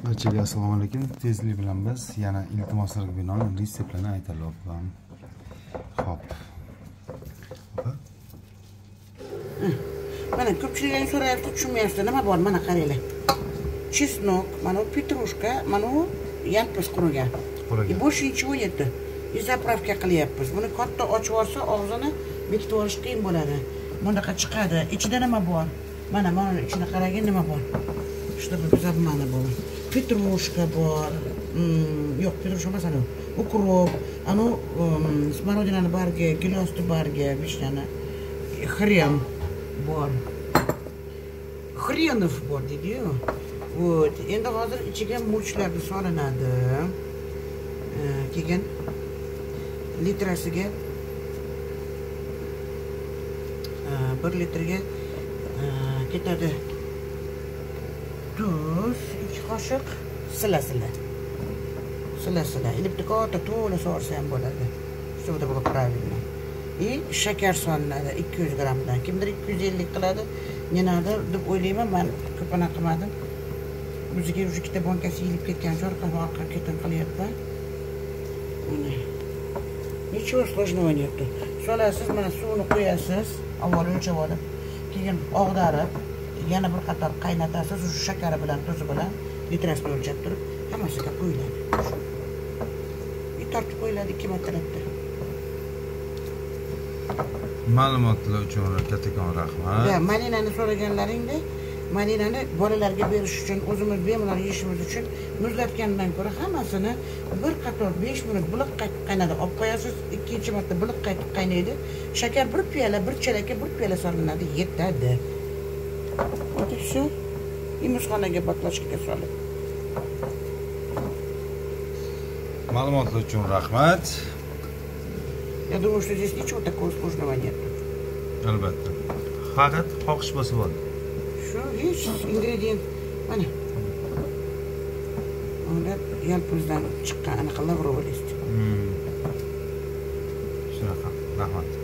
Barchaga assalomu alaykum. Tezlik bilan biz yana iltimoslarga binoan retseptlarni aytalyapman. Xo'p. Mana ko'pchilik so'rayapti, tushunmayapti, nima bor? Mana qaranglar. Chesnok, mana petrushka, mana yalpiz qurugan. Больше ничего нет. И заправка qilyapmiz. Buni katta ochib olsa, og'zini bekitib olish qiyin bo'ladi. Bunaqa chiqadi. Ichida nima bor? Mana ichida qaragin nima bor. Чтобы забмана было. Петрушка бор. Петрушка emas anu. Ukrop, anu smorodinani bargi, gilosni bargi, vishnani. Хрен bor. Хренов bor deydi-yu. Вот. Endi hozir ichiga mulchlarni solinadi. Keyin litrasiga 1 litrga ketadi. Tuz, 2 qoshiq sila. Elbette katta to'la so'rsa ham bo'ladi. Shunda bo'lib правильно. И shakar solinadi 200 grammdan. Kimdir 250 qiladi. Nenadir deb o'ylayman, men ko'pana qilmadim. O'ziga уже ikkita bankasi yilib ketgan jo'rqa orqa ketin qilyapman. Ничего сложного нет. Solasiz, mana suvni qo'yasiz, avval o'lchab olib, keyin og'darib, yana bir qator qaynatasiz, o'sha shakari bilan, tuzi bilan litrasini o'lchab turib, hammasiga qo'yiladi. И tortib qo'yiladi 2 martalikda. Ma'lumotlar uchun kattakon rahmat. Va malinani so'raganlaringda, malinani bolalarga berish uchun, o'zimiz bemalol yeyishimiz uchun muzlatgandan ko'ra hammasini bir qator 5 minut biliq qaytib qaynadi. Olib qo'yasiz, ikkinchi marta biliq qaytib qaynaydi. Shakar 1 piyola, 1 chelakka 1 piyola solinadi, yetadi. Вот и все. И muzxonaga baklashkaga solib. Ma'lumotlar uchun rahmat. Я думаю, что здесь ничего такого сложного нет. Albatta. Faqat xohish bo'lsa bo'ladi. Shu hech ingredient mana. Unda yalpizdan chiqqan aniq lavrovost. Shunaqa. Rahmat.